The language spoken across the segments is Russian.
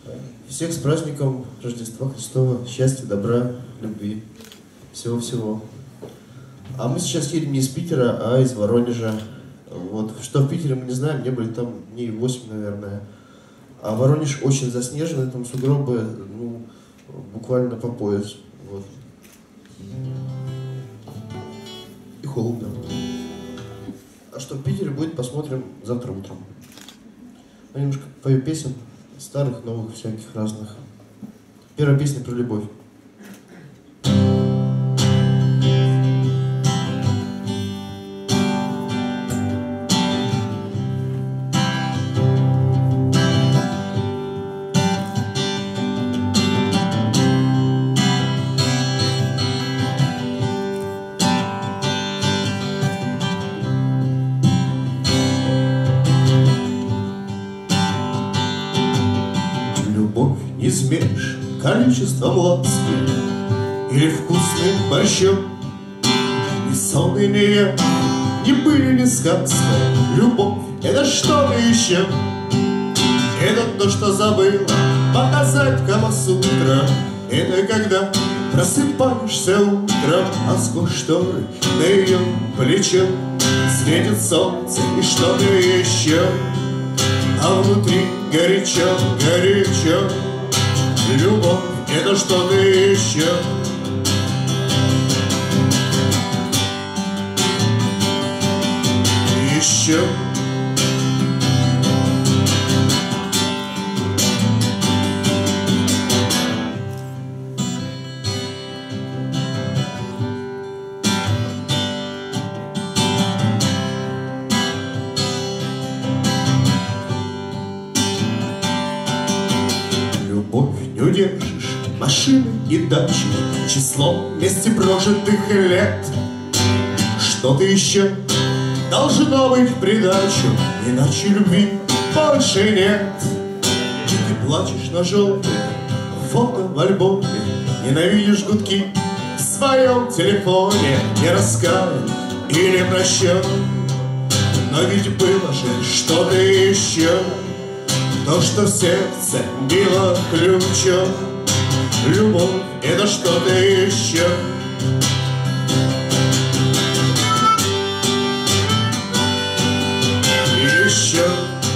Всех с праздником Рождества Христова, счастья, добра, любви, всего-всего. А мы сейчас едем не из Питера, а из Воронежа. Вот. Что в Питере мы не знаем, не были там дней 8, наверное. А Воронеж очень заснеженный, там сугробы, ну, буквально по пояс. Вот. И холодно. А что в Питере будет, посмотрим завтра утром. Я немножко пою песен, старых, новых, всяких разных. Первая песня про любовь. Измеришь количеством ласки или вкусным борщом. Ни сон и ни я, ни быль, ни сказка. Любовь — это что-то еще. Это то, что забыла показать Камасутра. Это когда просыпаешься утром, а сквозь шторы на ее плечо светит солнце и что-то еще. А внутри горячо, горячо. Любовь — это что-то еще. Еще. Удержишь машины и дачи числом вместе прожитых лет. Что-то еще должно быть в придачу, иначе любви больше нет. И ты плачешь на желтое фото в альбоме, ненавидишь гудки в своем телефоне. Не раскаян и не прощен, но ведь было же что-то еще. То, что в сердце било ключом. Любовь — это что-то еще. Еще.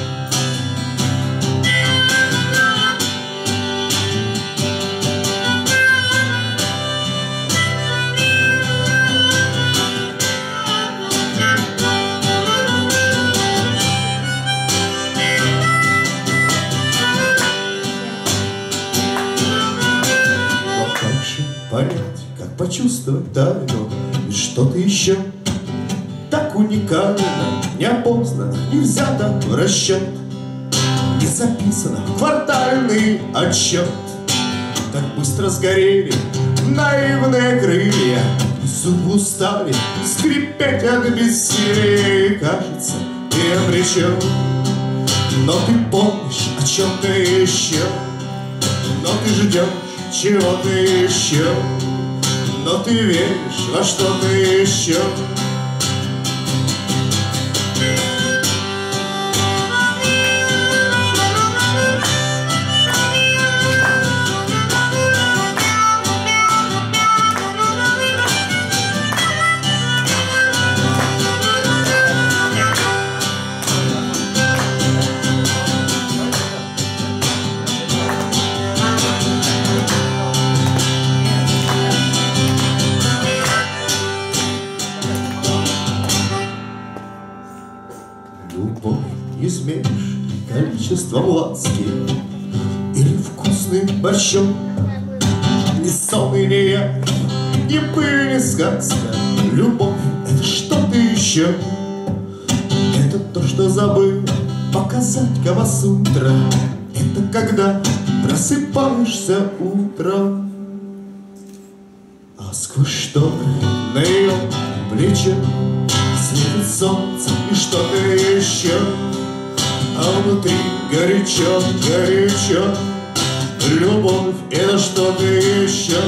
Понять, как почувствовать тайну, и что-то еще так уникально, неопознанно, не взято в расчет, не записано в квартальный отчет. Так быстро сгорели наивные крылья, зубы устали скрипеть от бессилия. Кажется, ты обречен, но ты помнишь о чем-то еще, но ты ждешь чего-то еще, но ты веришь во что-то еще. Любовь измеришь количеством ласки или вкусным борщом. Ни сон и не я, ни пыль, ни сказка. Любовь — это что-то еще. Это то, что забыл показать Камасутра. Это когда просыпаешься утром, а сквозь шторы на ее плече светит солнце и что-то еще. А внутри горячо, горячо. Любовь — это что-то еще.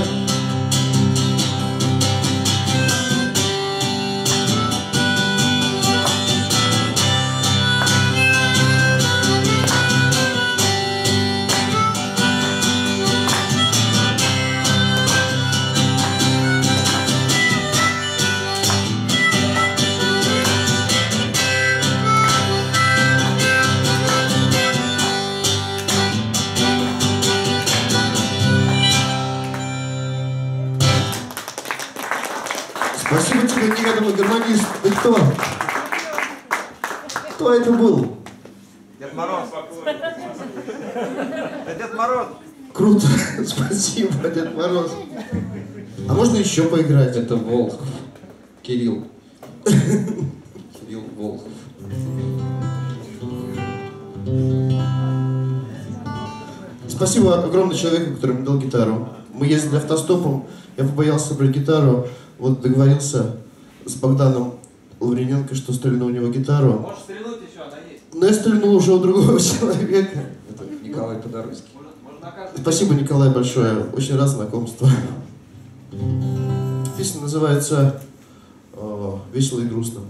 Спасибо тебе, неведомый гармонист. Ты кто? Кто это был? Дед Мороз. Это Дед Мороз. Круто. Спасибо, Дед Мороз. А можно еще поиграть? Это Волхов. Кирилл. Кирилл Волхов. Спасибо огромное человеку, который мне дал гитару. Мы ездили автостопом, я побоялся брать гитару. Вот договорился с Богданом Лаврененко, что стрельну у него гитару. Можешь стрельнуть еще, она есть. Но я стрельнул уже у другого человека. Это Николай Подорожский. Может на каждый. Спасибо, Николай, большое. Очень рад знакомству. Песня называется «Весело и грустно».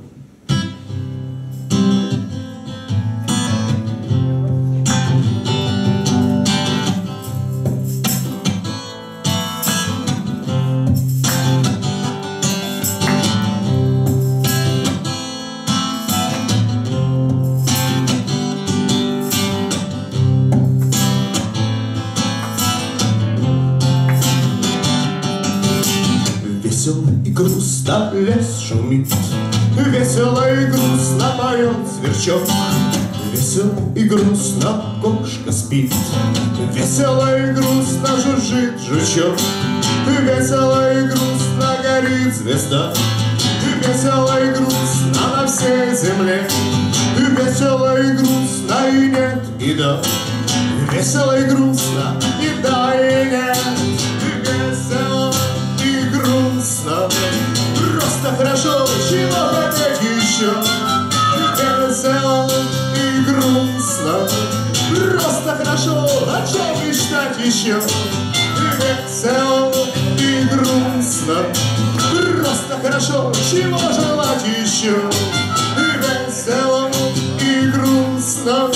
Весело и грустно лес шумит, весело и грустно поет сверчок, весело и грустно кошка спит, весело и грустно жужжит жучок, весело и грустно горит звезда, весело и грустно на всей земле, весело и грустно и нет, и да, весело и грустно и да, и нет, весело и грустно, просто хорошо, чего хотеть еще? Весело и грустно, просто хорошо, о чем мечтать еще? Весело и грустно, просто хорошо, чего желать еще? Весело и грустно.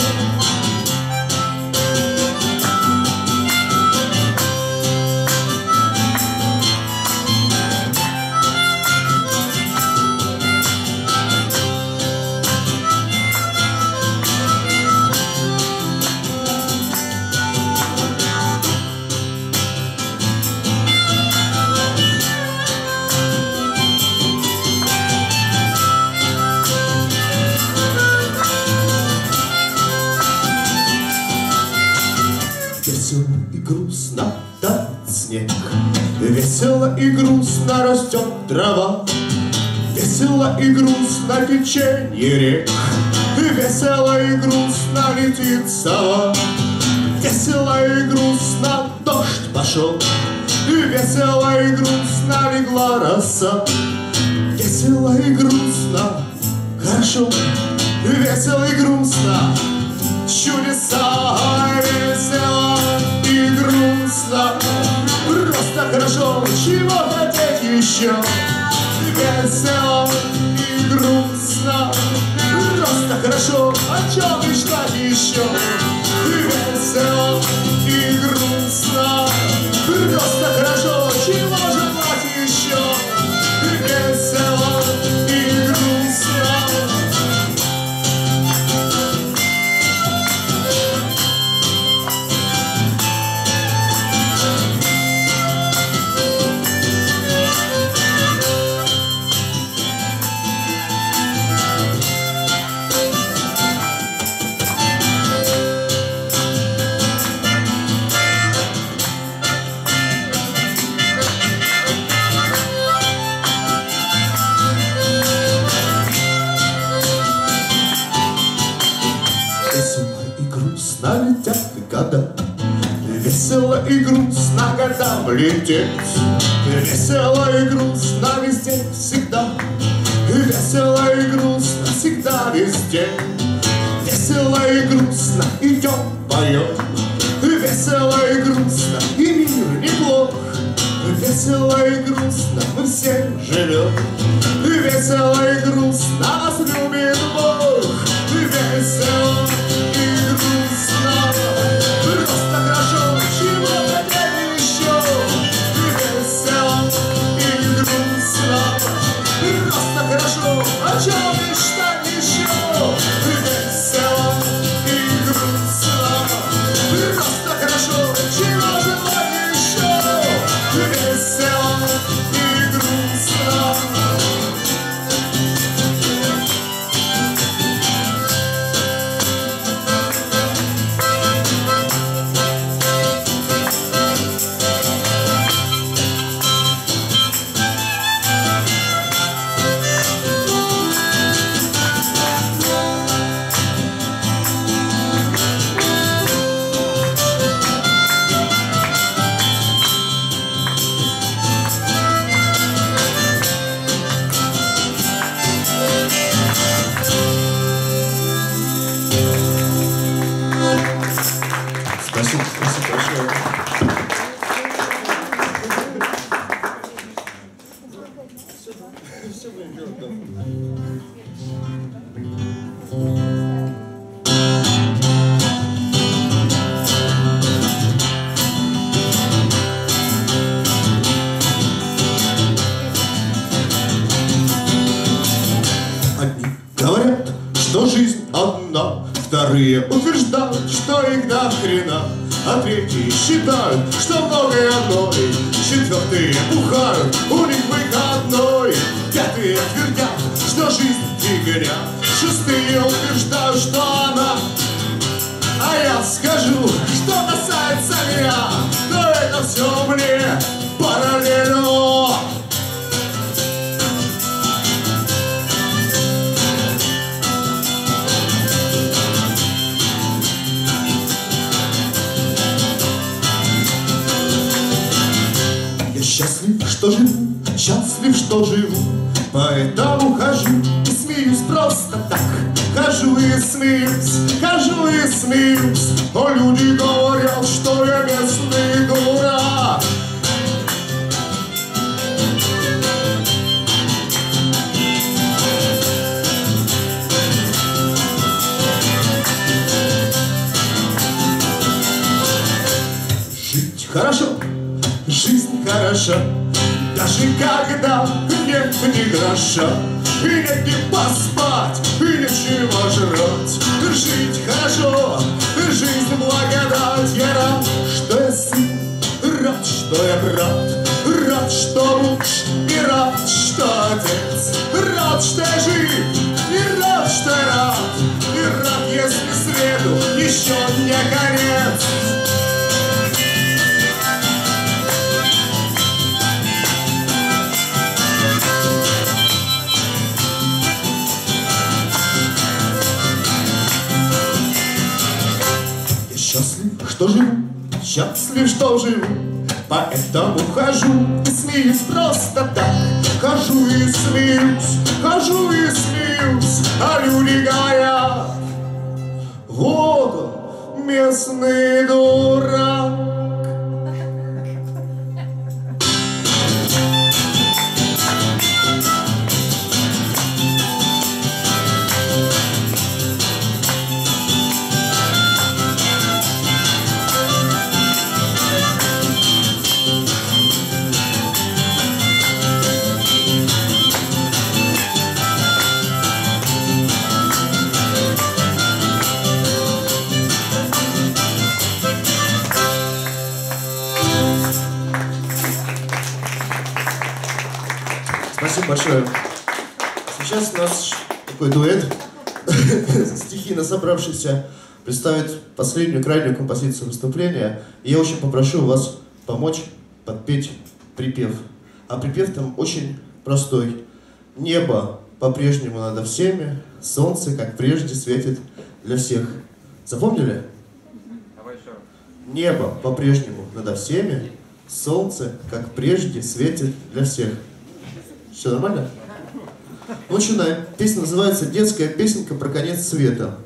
Весело и грустно тает снег, весело и грустно растет трава, весело и грустно течение рек, весело и грустно летит сова, весело и грустно дождь пошел, весело и грустно легла роса, весело и грустно, хорошо, весело и грустно, чудеса, весело и грустно, просто хорошо, чего хотеть еще? Весело и грустно, просто хорошо, о чем мечтать еще? Весело и грустно, просто хорошо, чего желать еще? Весело и грустно. Весело и грустно летят года, весело и грустно годам лететь, весело и грустно везде всегда, весело и грустно всегда везде, весело и грустно идем поем, весело и грустно и мир неплох, весело и грустно мы все живем, весело и грустно нас любит Бог, весело и грустно, просто хорошо, чего хотеть еще? Весело и грустно, просто хорошо, о чем мечтать еще? Весело и грустно, просто хорошо, чего желать еще? Весело и грустно. большое. Все будем делать, да. Одни говорят, что жизнь одна, вторые утверждают, что их до хрена, а третьи считают, что многое одной, четвертые бухают, у них выходной, пятые твердят, что жизнь фигня, шестые утверждают, что она. А я скажу, что касается меня, то это все мне параллельно. Счастлив, что живу, счастлив, что живу, поэтому хожу и смеюсь просто так. Хожу и смеюсь, хожу и смеюсь, но люди говорят, что я местный дурак. Жить хорошо, жизнь хороша, даже когда нет ни гроша, и нет ни поспать, и ничего жрать. Жить хорошо, жизнь благодать. Я рад, что я сын, рад, что я брат, рад, что муж, и рад, что отец, рад, что я жив, и рад, что я рад, и рад, если среду еще не конец. Счастлив, что живу, счастлив, что живу, поэтому хожу и смеюсь просто так. Хожу и смеюсь, хожу и смеюсь, а люди говорят, вот он, местный дурак. Спасибо большое. Сейчас у нас такой дуэт, стихийно собравшийся, представит последнюю, крайнюю композицию выступления. И я очень попрошу вас помочь подпеть припев. А припев там очень простой. Небо по-прежнему над всеми, солнце, как прежде, светит для всех. Запомнили? Давай еще раз. Небо по-прежнему над всеми, солнце, как прежде, светит для всех. Все нормально? Ну, начинаем. Песня называется «Детская песенка про конец света».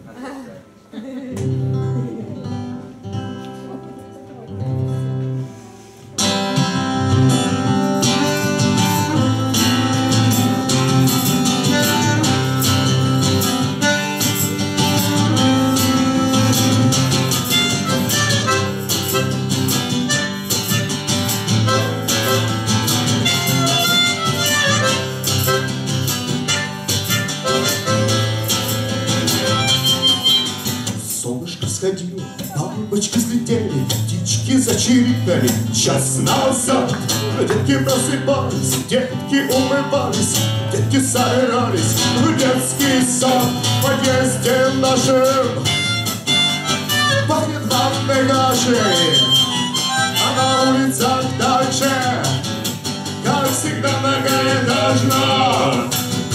Сходило, бабочки слетели, птички зачирикали. Час назад детки просыпались, детки умывались, детки собирались в детский сад. В подъезде нашем пахнет ванной кашей, а на улицах дальше, как всегда, многоэтажно.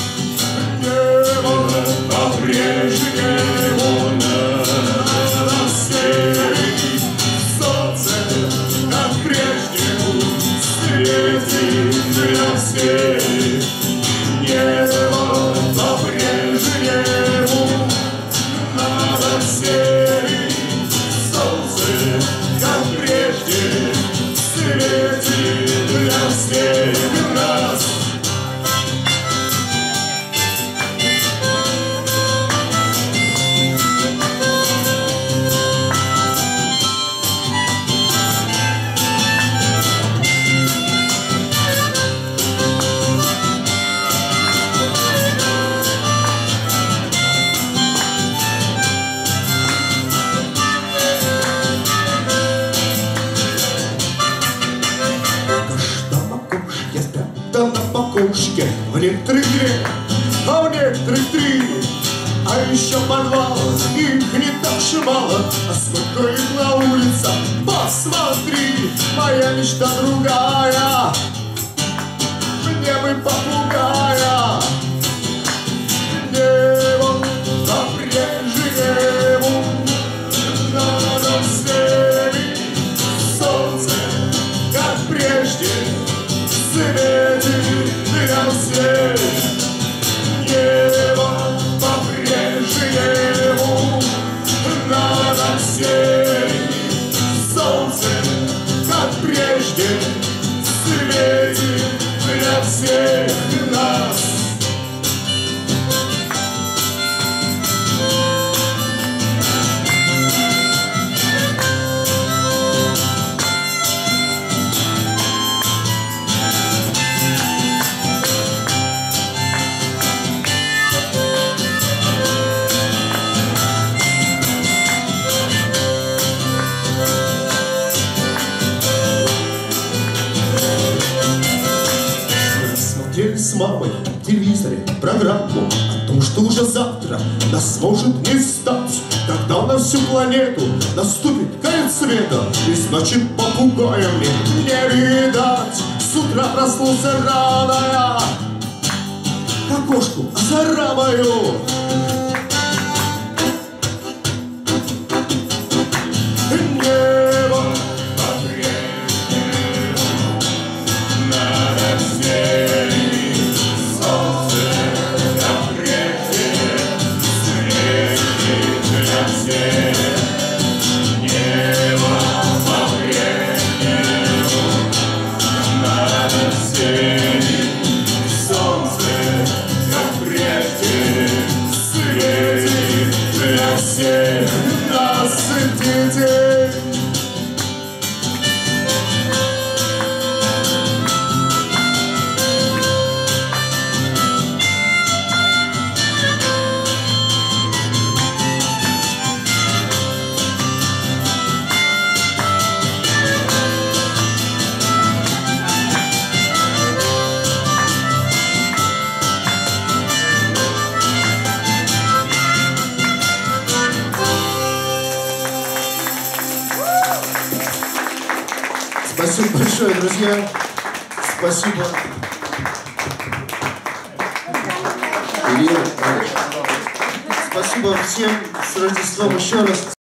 Небо по-прежнему над всеми, солнце, как прежде, светит для всех. Небо по-прежнему над всеми, солнце, как прежде. однушке, в некоторых 2, а в некоторых 3. А еще подвал, их не так же мало, а сколько их на улицах, посмотри. Моя мечта другая, мне бы попугая, небо по-прежнему над всеми, солнце, как прежде, светит для всех. Небо по-прежнему над всеми, солнце, как прежде, светит для всех нас. С мамой в телевизоре программу о том, что уже завтра нас может не стать, когда на всю планету наступит конец света, и значит попугая мне не видать. С утра проснулся рано я, к окошку озара мою. Небо по-прежнему над всеми, небо по-прежнему над всеми, солнце, как прежде, светит для всех нас, детей. Спасибо большое, друзья. Спасибо. Кирилл, Спасибо всем с Рождеством еще раз.